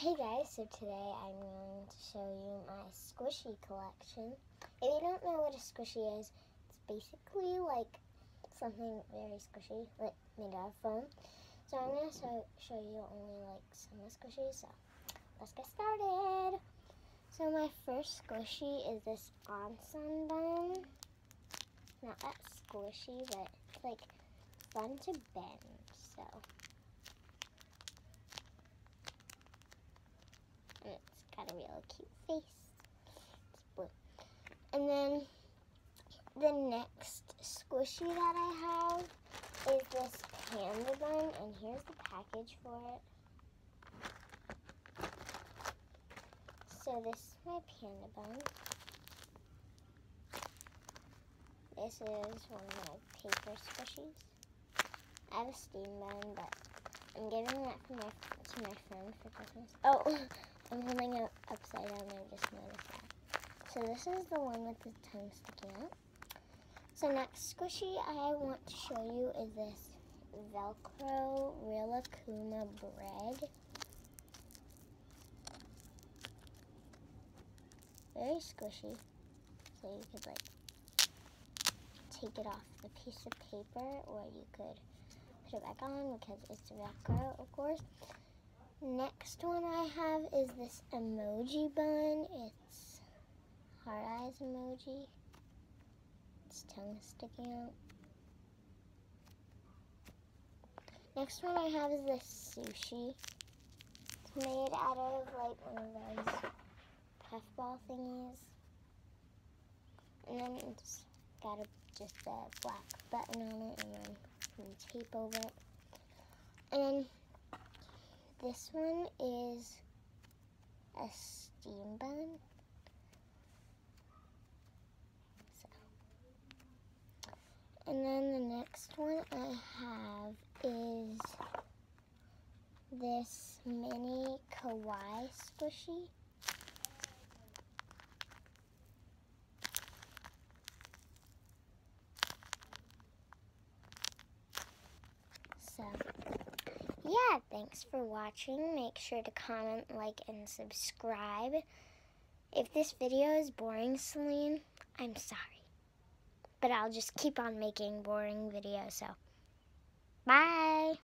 Hey guys, so today I'm going to show you my squishy collection. If you don't know what a squishy is, it's basically like something very squishy, like made out of foam. So I'm going to show you only like some of the squishies, so let's get started. So my first squishy is this onsen bun. Not that squishy, but it's like fun to bend, so. And it's got a real cute face. It's blue. And then the next squishy that I have is this panda bun, and here's the package for it. So this is my panda bun. This is one of my paper squishies. I have a steam bun, but I'm giving that to my friend for Christmas. Oh, I'm holding it upside down. I just noticed that. So this is the one with the tongue sticking out. So next squishy I want to show you is this Velcro Rilakkuma bread. Very squishy. So you could like take it off the piece of paper, or you could put it back on because it's Velcro, of course. Next one I have is this emoji bun. It's heart eyes emoji. Its tongue sticking out. Next one I have is this sushi. It's made out of like one of those puffball thingies. And then it's got just a black button on it and then some tape over it. And then this one is a steam bun. And then the next one I have is this mini kawaii squishy. So, yeah, thanks for watching. Make sure to comment, like, and subscribe. If this video is boring, Celine, I'm sorry. But I'll just keep on making boring videos, so bye!